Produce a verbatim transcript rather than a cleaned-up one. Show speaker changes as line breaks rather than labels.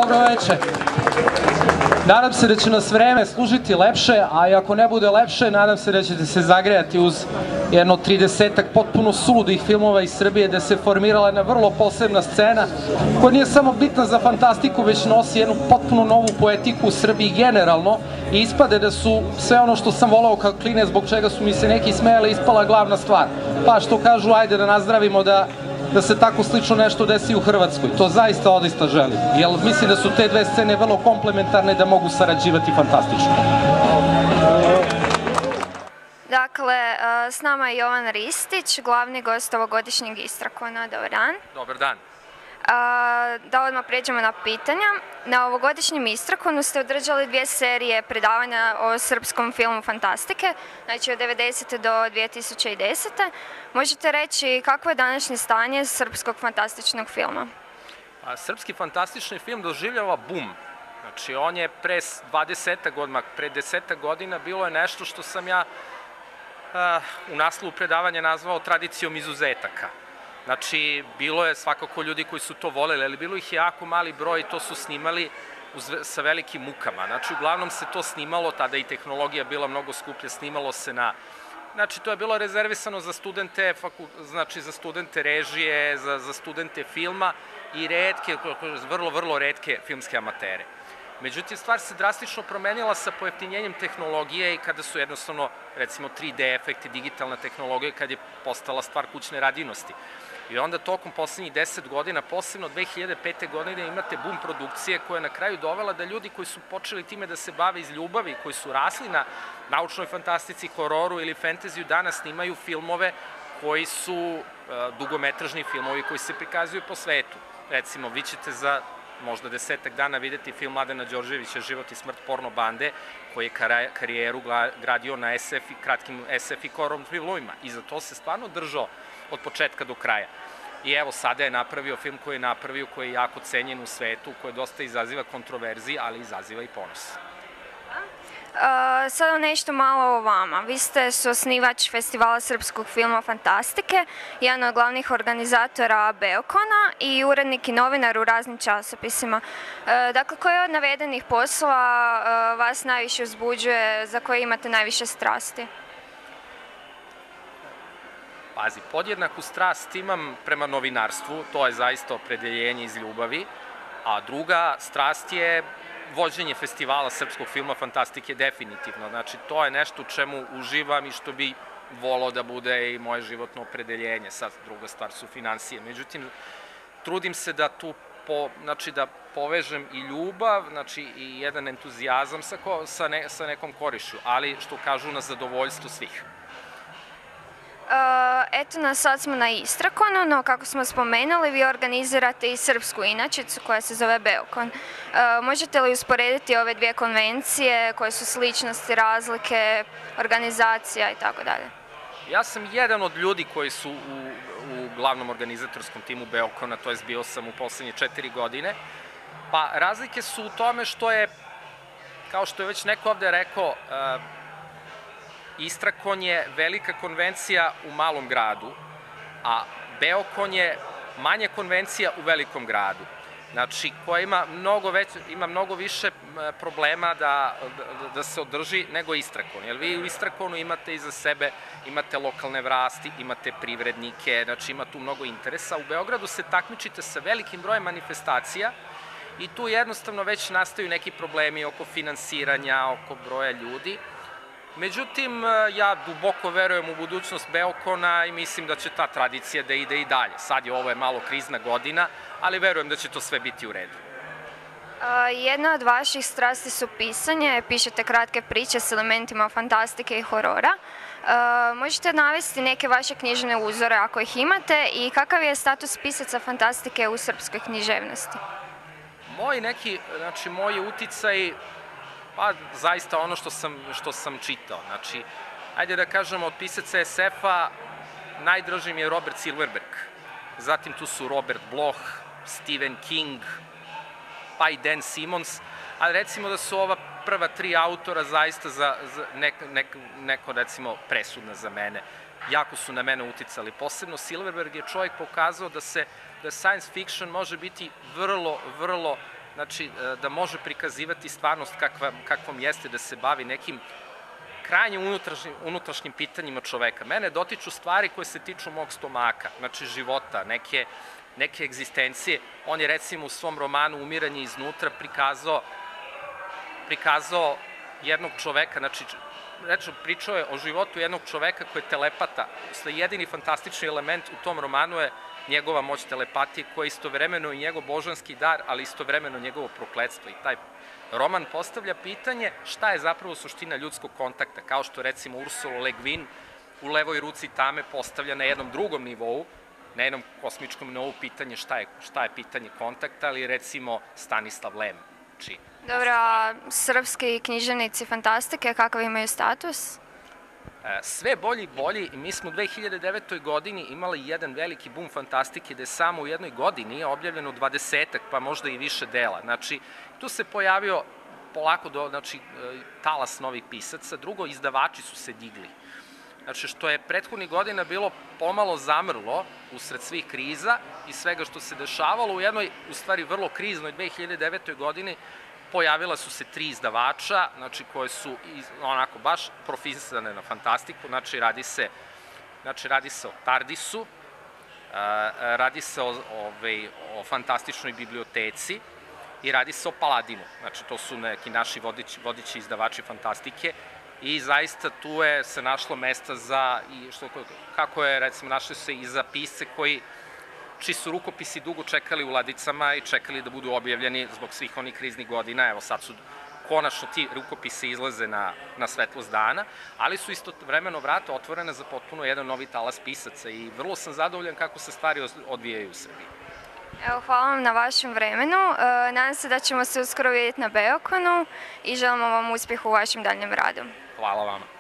Dobro večer. Nadam se da će nas vreme služiti lepše, a i ako ne bude lepše, nadam se da ćete se zagrejati uz jedno tridesetak potpuno suludih filmova iz Srbije, gde se formirala jedna vrlo posebna scena koja nije samo bitna za fantastiku, već nosi jednu potpuno novu poetiku u Srbiji generalno i ispade da su sve ono što sam volao kao klinac, zbog čega su mi se neki smejali, ispala glavna stvar. Pa što kažu, ajde da nazdravimo da da se tako slično nešto desi u Hrvatskoj. To zaista odista želim, jer mislim da su te dve scene vrlo komplementarne i da mogu sarađivati fantastično.
Dakle, s nama je Jovan Ristić, glavni gost ovogodišnjeg Istrakona. Dobar dan.
Dobar dan.
Da odmah pređemo na pitanja. Na ovogodišnjem Istrakonu ste održali dvije serije predavanja o srpskom filmu fantastike, znači od devedesete do dvije tisuće desete. Možete reći kako je današnje stanje srpskog fantastičnog filma?
Srpski fantastični film doživljava bum. Znači, on je pre dvadesetak godina, pre desetak godina bilo je nešto što sam ja u naslovu predavanja nazvao tradicijom izuzetaka. Znači, bilo je svakako ljudi koji su to voleli, ali bilo ih je jako mali broj i to su snimali sa velikim mukama. Znači, uglavnom se to snimalo, tada i tehnologija bila mnogo skuplja, snimalo se na... Znači, to je bilo rezervisano za studente, znači za studente režije, za studente filma i retke, vrlo, vrlo retke filmske amatere. Međutim, stvar se drastično promenila sa pojeftinjenjem tehnologije i kada su jednostavno, recimo, tri D efekti, digitalna tehnologija, kad je postala stvar kućne radinosti. I onda tokom poslednjih deset godina, posebno dve hiljade pete. godine, imate bum produkcije koja je na kraju dovela da ljudi koji su počeli time da se bave iz ljubavi, koji su rasli na naučnoj fantastici, hororu ili fantaziju, danas snimaju filmove koji su dugometražni filmovi koji se prikazuju po svetu. Recimo, vi ćete za možda desetak dana videti film Mladena Đorđevića Život i smrt porno bande, koji je karijeru gradio na kratkim es ef i korom filmovima. I za to se stvarno držao od početka do kraja. I evo, sada je napravio film koji je napravio, koji je jako cenjen u svetu, koji dosta izaziva kontroverzije, ali izaziva i ponos.
Sada nešto malo o vama. Vi ste suosnivač Festivala srpskog filma Fantastike, jedan od glavnih organizatora Beokona i urednik i novinar u raznim časopisima. Dakle, koji od navedenih poslova vas najviše uzbuđuje, za koje imate najviše strasti?
Pazi, podjednaku strast imam prema novinarstvu, to je zaista opredeljenje iz ljubavi, a druga strast je vođenje Festivala srpskog filma Fantastike definitivno. Znači, to je nešto u čemu uživam i što bi volao da bude i moje životno opredeljenje. Sad, druga stvar su finansije. Međutim, trudim se da tu, znači, da povežem i ljubav, znači, i jedan entuzijazam sa nekom korišću, ali što kažu na zadovoljstvo svih.
Eto nas, sad smo na Istrakonu, no kako smo spomenuli, vi organizirate i srpsku inačicu koja se zove Beokon. Možete li usporediti ove dvije konvencije, koje su sličnosti, razlike, organizacija i tako dalje?
Ja sam jedan od ljudi koji su u glavnom organizatorskom timu Beokona, to jest bio sam u poslednje četiri godine, pa razlike su u tome što je, kao što je već neko ovde rekao, Istrakon je velika konvencija u malom gradu, a Beokon je manja konvencija u velikom gradu. Znači, koja ima mnogo više problema da se održi nego Istrakon. Jer vi u Istrakonu imate iza sebe, imate lokalne vlasti, imate privrednike, znači ima tu mnogo interesa. U Beogradu se takmičite sa velikim brojem manifestacija i tu jednostavno već nastaju neki problemi oko finansiranja, oko broja ljudi. Međutim, ja duboko verujem u budućnost Beokona i mislim da će ta tradicija da ide i dalje. Sad je ovo je malo krizna godina, ali verujem da će to sve biti u redu.
Jedna od vaših strasti su pisanje, pišete kratke priče s elementima fantastike i horora. Možete navesti neke vaše književne uzore ako ih imate i kakav je status pisaca fantastike u srpskoj književnosti?
Moji neki, znači moji uticaj, pa zaista ono što sam čitao. Znači, ajde da kažemo, od pisaca es ef-a najdraži mi je Robert Silverberg. Zatim tu su Robert Bloch, Stephen King, pa i Dan Simmons. Ali recimo da su ova prva tri autora zaista neko, recimo, presudna za mene. Jako su na mene uticali. Posebno Silverberg je čovjek pokazao da science fiction može biti vrlo, vrlo znači da može prikazivati stvarnost kakvom jeste, da se bavi nekim krajnje unutrašnjim pitanjima čoveka. Mene dotiču stvari koje se tiču mog stomaka, znači života, neke neke egzistencije. On je recimo u svom romanu Umiranje iznutra prikazao prikazao jednog čoveka, znači pričao je o životu jednog čoveka koji je telepata. Jedini fantastični element u tom romanu je njegova moć telepatije, koja je istovremeno i njegov božanski dar, ali istovremeno njegovo prokletstvo. I taj roman postavlja pitanje šta je zapravo suština ljudskog kontakta, kao što recimo Ursula Le Guin u Levoj ruci tame postavlja na jednom drugom nivou, na jednom kosmičkom nivou pitanje šta je pitanje kontakta, ali recimo Stanislav Lem.
Dobro, a srpski književnici fantastike, kakav imaju status?
Sve bolji i bolji. Mi smo u dve hiljade devetoj godini imali jedan veliki bum fantastike gde je samo u jednoj godini objavljeno dvadesetak, pa možda i više dela. Znači, tu se pojavio polako talas novih pisaca. Drugo, izdavači su se digli. Znači, što je prethodnih godina bilo pomalo zamrlo usred svih kriza i svega što se dešavalo, u jednoj, u stvari, vrlo kriznoj dve hiljade devetoj godini pojavila su se tri izdavača, znači, koje su onako baš profisane na fantastiku, znači, radi se znači, radi se o Tardisu, radi se o fantastičnoj biblioteci i radi se o Paladinu, znači, to su neki naši vodići izdavači fantastike. I zaista tu je se našlo mesta za, kako je, recimo, našli se i za pisce koji, čiji su rukopisi dugo čekali u ladicama i čekali da budu objavljeni zbog svih onih kriznih godina. Evo, sad su konačno ti rukopisi izlaze na svetlost dana, ali su istovremeno vrata otvorene za potpuno jedan novi talas pisaca i vrlo sam zadovoljan kako se stvari odvijaju u Srbiji.
Evo, hvala vam na vašem vremenu. Nadam se da ćemo se uskoro vidjeti na Beokonu i želimo vam uspjeh u vašem daljem radu.
Hvala vama.